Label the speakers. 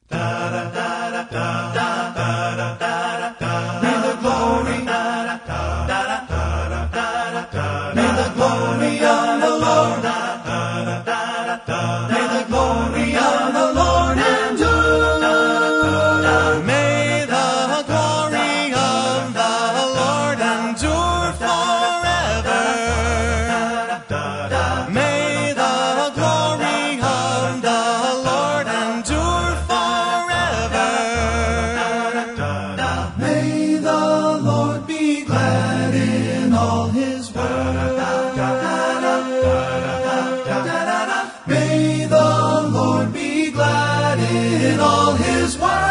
Speaker 1: May the glory, may the glory of the Lord, may the glory of the Lord endure.
Speaker 2: May the glory of the Lord endure forever. May the glory of the Lord endure forever.
Speaker 1: May the Lord be glad in all His word. May the Lord be glad in all His word.